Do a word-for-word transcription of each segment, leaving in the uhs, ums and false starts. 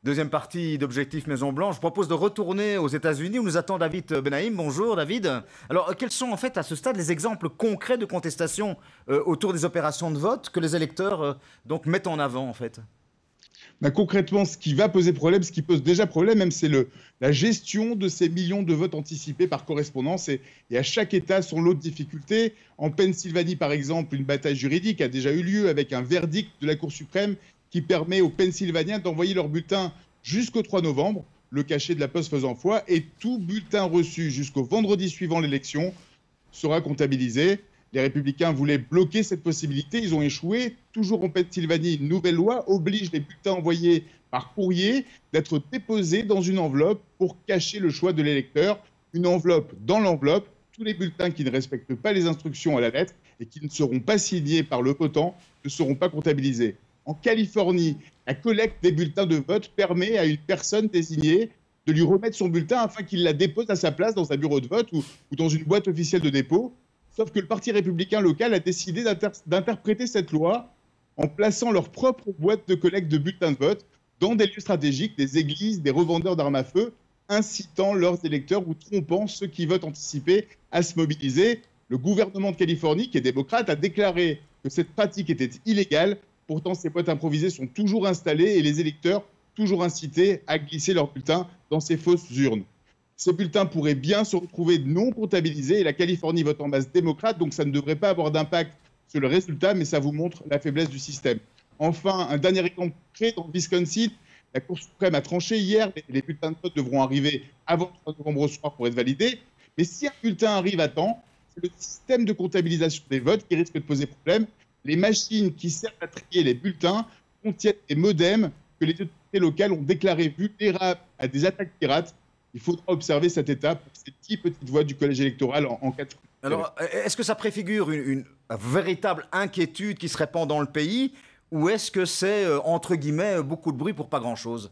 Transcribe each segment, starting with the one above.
Deuxième partie d'Objectif Maison-Blanche. Je propose de retourner aux États-Unis où nous attend David Benaïm. Bonjour David. Alors, quels sont en fait à ce stade les exemples concrets de contestation euh, autour des opérations de vote que les électeurs euh, donc mettent en avant en fait? Ben, concrètement, ce qui va poser problème, ce qui pose déjà problème, même, c'est le, la gestion de ces millions de votes anticipés par correspondance. Et, et à chaque État, son lot de difficultés. En Pennsylvanie, par exemple, une bataille juridique a déjà eu lieu avec un verdict de la Cour suprême qui permet aux Pennsylvaniens d'envoyer leur bulletin jusqu'au trois novembre, le cachet de la poste faisant foi, et tout bulletin reçu jusqu'au vendredi suivant l'élection sera comptabilisé. Les Républicains voulaient bloquer cette possibilité, ils ont échoué. Toujours en Pennsylvanie, une nouvelle loi oblige les bulletins envoyés par courrier d'être déposés dans une enveloppe pour cacher le choix de l'électeur. Une enveloppe dans l'enveloppe, tous les bulletins qui ne respectent pas les instructions à la lettre et qui ne seront pas signés par le votant ne seront pas comptabilisés. En Californie, la collecte des bulletins de vote permet à une personne désignée de lui remettre son bulletin afin qu'il la dépose à sa place dans un bureau de vote ou, ou dans une boîte officielle de dépôt. Sauf que le Parti républicain local a décidé d'inter d'interpréter cette loi en plaçant leur propre boîte de collecte de bulletins de vote dans des lieux stratégiques, des églises, des revendeurs d'armes à feu, incitant leurs électeurs ou trompant ceux qui votent anticipés à se mobiliser. Le gouvernement de Californie, qui est démocrate, a déclaré que cette pratique était illégale. Pourtant, ces boîtes improvisées sont toujours installées et les électeurs toujours incités à glisser leurs bulletins dans ces fausses urnes. Ces bulletins pourraient bien se retrouver non comptabilisés et la Californie vote en masse démocrate, donc ça ne devrait pas avoir d'impact sur le résultat, mais ça vous montre la faiblesse du système. Enfin, un dernier exemple concret, dans le Wisconsin, la Cour suprême a tranché hier, les bulletins de vote devront arriver avant le trois novembre au soir pour être validés, mais si un bulletin arrive à temps, c'est le système de comptabilisation des votes qui risque de poser problème. Les machines qui servent à trier les bulletins contiennent des modems que les autorités locales ont déclarés vulnérables à des attaques pirates. Il faudra observer cette étape pour ces dix petites voix du collège électoral en, en cas de... Alors, est-ce que ça préfigure une, une véritable inquiétude qui se répand dans le pays ou est-ce que c'est, euh, entre guillemets, beaucoup de bruit pour pas grand-chose?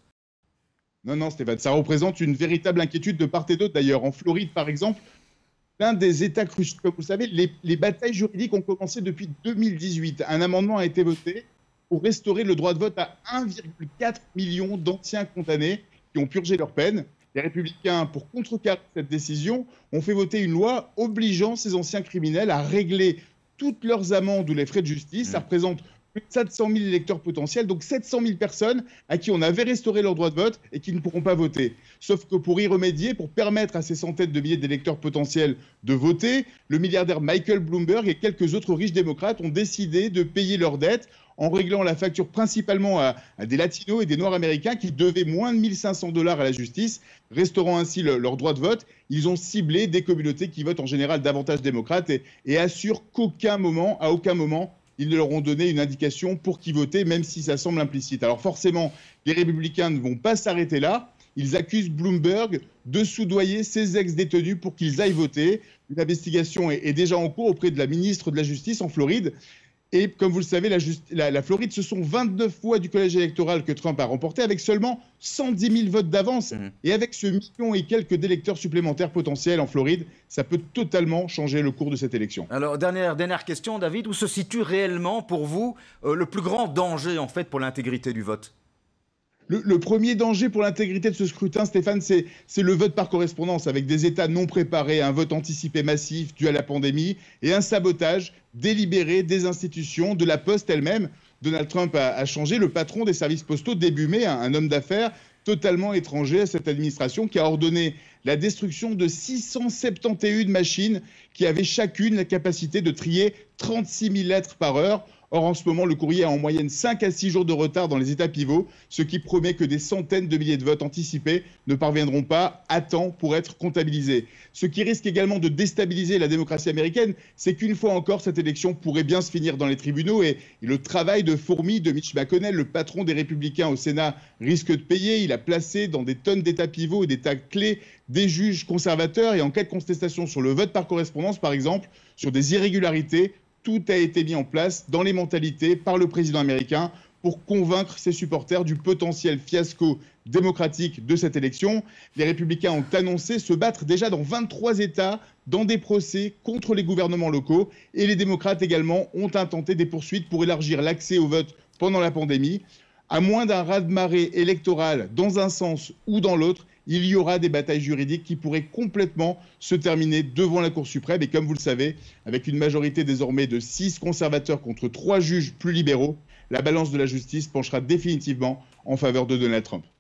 Non, non, Stéphane, ça représente une véritable inquiétude de part et d'autre. D'ailleurs, en Floride, par exemple, l'un des États cruciaux, comme vous le savez, les, les batailles juridiques ont commencé depuis deux mille dix-huit. Un amendement a été voté pour restaurer le droit de vote à un virgule quatre million d'anciens condamnés qui ont purgé leur peine. Les Républicains, pour contrecarrer cette décision, ont fait voter une loi obligeant ces anciens criminels à régler toutes leurs amendes ou les frais de justice. Mmh. Ça représente plus de sept cent mille électeurs potentiels, donc sept cent mille personnes à qui on avait restauré leur droit de vote et qui ne pourront pas voter. Sauf que pour y remédier, pour permettre à ces centaines de milliers d'électeurs potentiels de voter, le milliardaire Michael Bloomberg et quelques autres riches démocrates ont décidé de payer leurs dettes en réglant la facture principalement à, à des latinos et des noirs américains qui devaient moins de mille cinq cents dollars à la justice, restaurant ainsi le, leur droit de vote. Ils ont ciblé des communautés qui votent en général davantage démocrates et, et assurent qu'aucun moment, à aucun moment, ils ne leur ont donné une indication pour qui voter, même si ça semble implicite. Alors forcément, les Républicains ne vont pas s'arrêter là. Ils accusent Bloomberg de soudoyer ses ex-détenus pour qu'ils aillent voter. Une investigation est, est déjà en cours auprès de la ministre de la Justice en Floride. Et comme vous le savez, la, la, la Floride, ce sont vingt-neuf voix du collège électoral que Trump a remporté avec seulement cent dix mille votes d'avance. Mmh. Et avec ce million et quelques d'électeurs supplémentaires potentiels en Floride, ça peut totalement changer le cours de cette élection. Alors, dernière, dernière question, David. Où se situe réellement, pour vous, euh, le plus grand danger, en fait, pour l'intégrité du vote ? Le, le premier danger pour l'intégrité de ce scrutin, Stéphane, c'est le vote par correspondance, avec des États non préparés, un vote anticipé massif dû à la pandémie et un sabotage délibéré des institutions, de la Poste elle-même. Donald Trump a, a changé le patron des services postaux début mai, un, un homme d'affaires totalement étranger à cette administration qui a ordonné la destruction de six cent soixante et onze machines qui avaient chacune la capacité de trier trente-six mille lettres par heure. Or, en ce moment, le courrier a en moyenne cinq à six jours de retard dans les états pivots, ce qui promet que des centaines de milliers de votes anticipés ne parviendront pas à temps pour être comptabilisés. Ce qui risque également de déstabiliser la démocratie américaine, c'est qu'une fois encore, cette élection pourrait bien se finir dans les tribunaux et, et le travail de fourmi de Mitch McConnell, le patron des Républicains au Sénat, risque de payer. Il a placé dans des tonnes d'états pivots et d'états clés des juges conservateurs et en cas de contestation sur le vote par correspondance, par exemple, sur des irrégularités, tout a été mis en place dans les mentalités par le président américain pour convaincre ses supporters du potentiel fiasco démocratique de cette élection. Les Républicains ont annoncé se battre déjà dans vingt-trois États dans des procès contre les gouvernements locaux et les démocrates également ont intenté des poursuites pour élargir l'accès au vote pendant la pandémie. À moins d'un raz-de-marée électoral dans un sens ou dans l'autre, il y aura des batailles juridiques qui pourraient complètement se terminer devant la Cour suprême. Et comme vous le savez, avec une majorité désormais de six conservateurs contre trois juges plus libéraux, la balance de la justice penchera définitivement en faveur de Donald Trump.